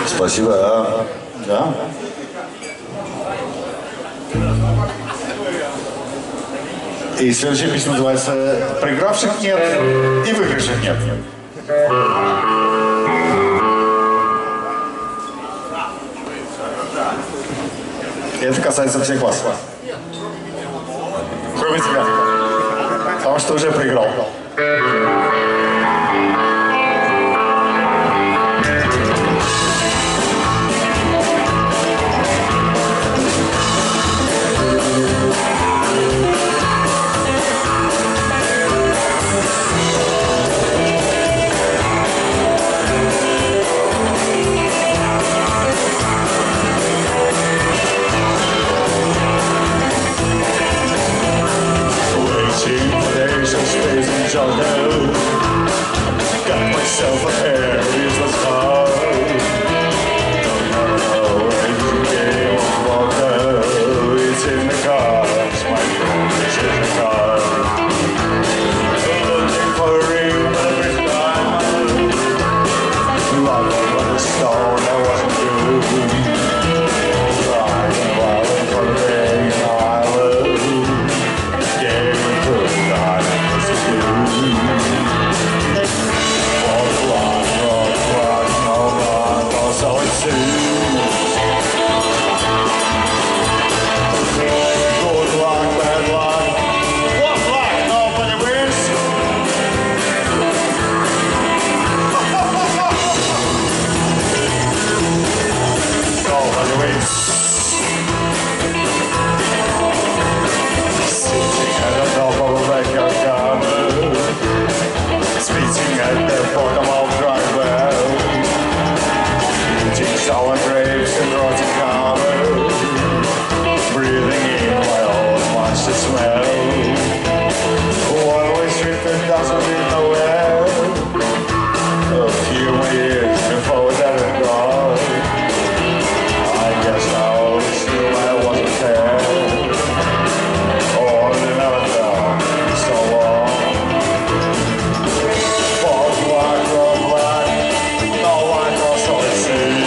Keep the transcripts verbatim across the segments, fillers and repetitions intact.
Спасибо. Да. И следующая песня называется «Проигравших нет и выигравших нет». И это касается всех вас. Кроме тебя. Потому что уже проиграл. Got myself a pair of useless clothes. Don't know where you came from, though. It's in the cars, my friend, it's in the cars. Looking for a ring, but every time love was a stone that wasn't true. Crying while in front of me, you know I love. Gave me good time, and this is you. So it seems. Good luck, bad luck. What luck? Nobody wins. Nobody wins. Sitting at the top of a backyard garden, spitting at the bottom of driveway. Sour grapes and rotting carver, breathing in my own monster smell. One-way street that doesn't lead nowhere. A few years before that had gone, I guess I always knew I wasn't there. Only never felt so long. Fog black, road black, no light or solid sea.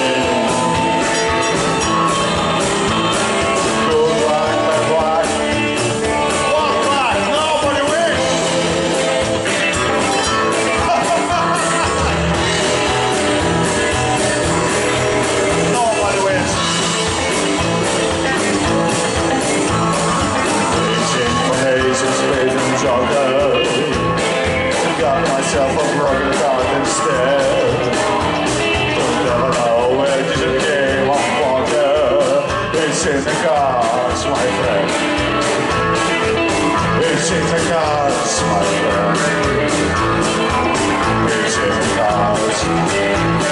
Got myself a broken card instead. Don't never know where did it came off Walker. It's in the cards, my friend. It's in the cards, my friend. It's in the cards.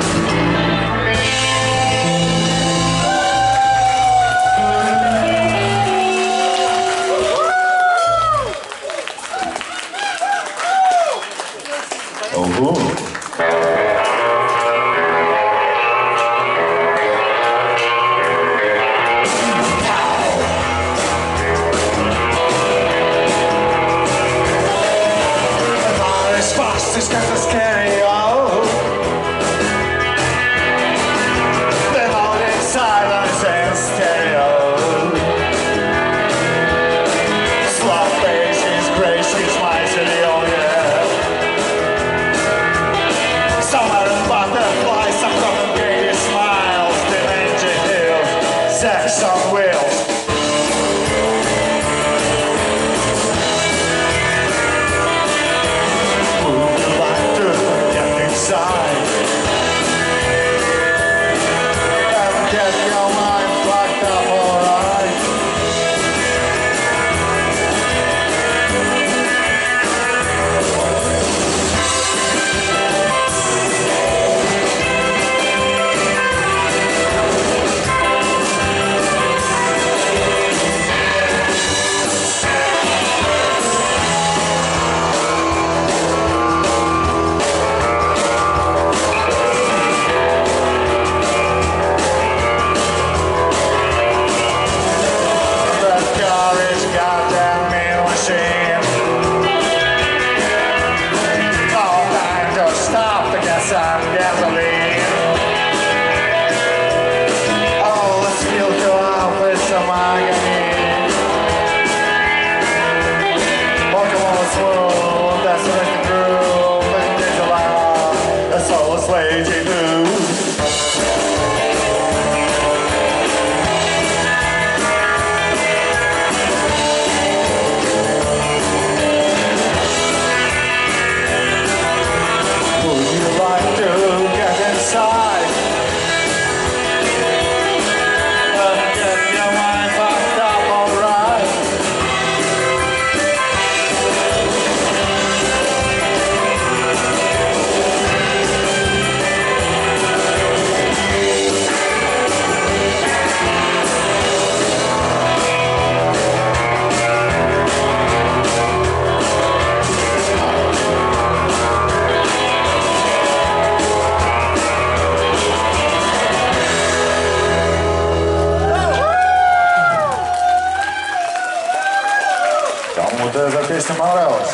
This guy's a scary, oh. The mountain silence and stereo. Slow faces, gray, she smiles in the old air. Summer and butterflies, some complicated smiles. The engine hills, sex on wheels. To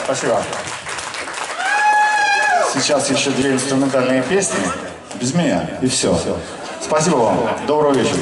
Спасибо. Сейчас еще две инструментальные песни. Без меня. И все. Спасибо вам. Доброго вечера.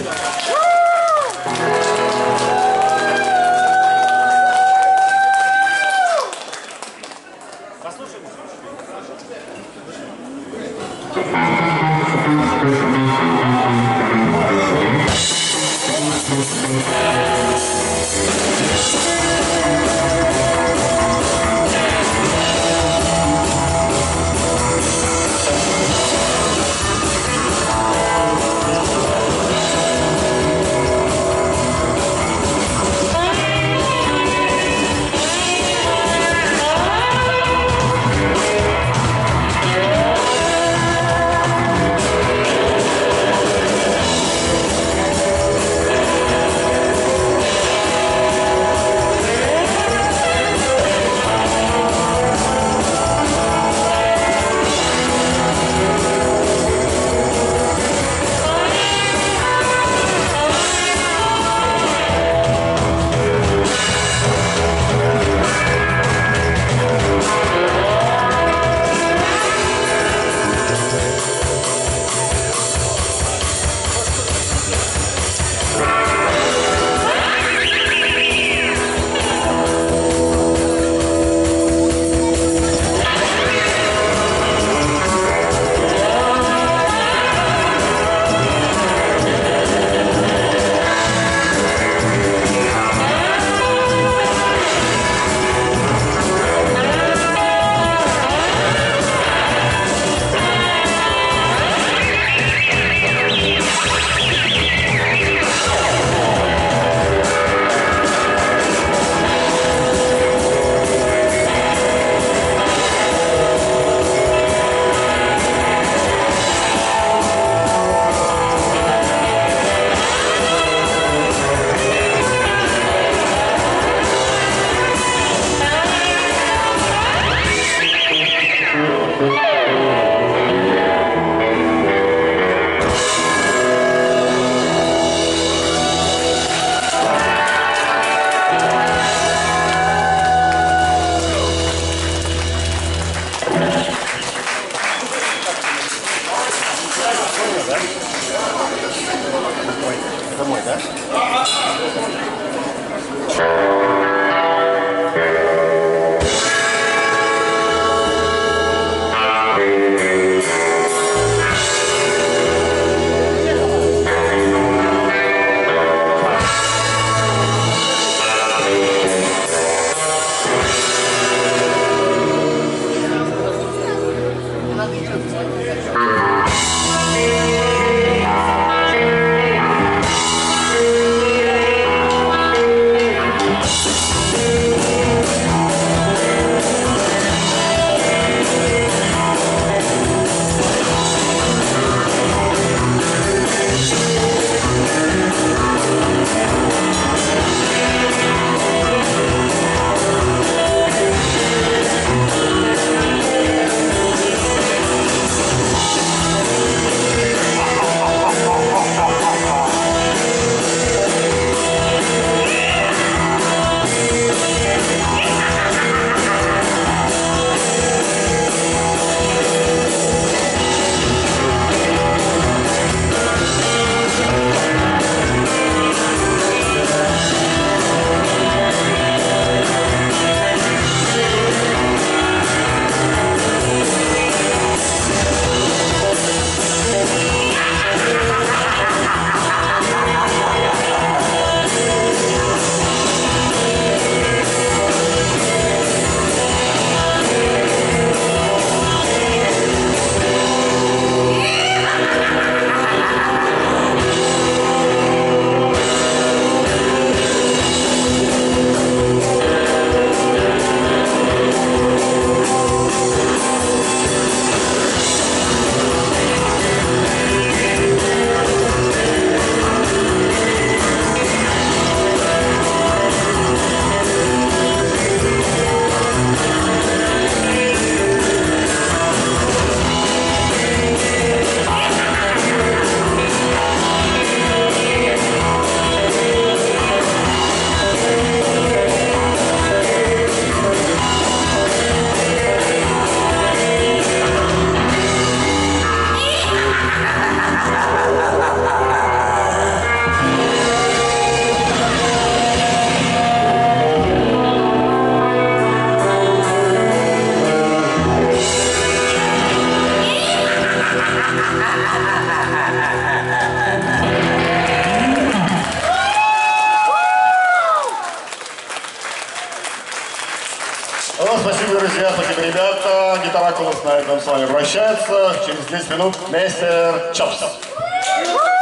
Ну, спасибо, друзья, спасибо, ребята. Гитаракулус на этом с вами прощается. Через десять минут мистер Чопс.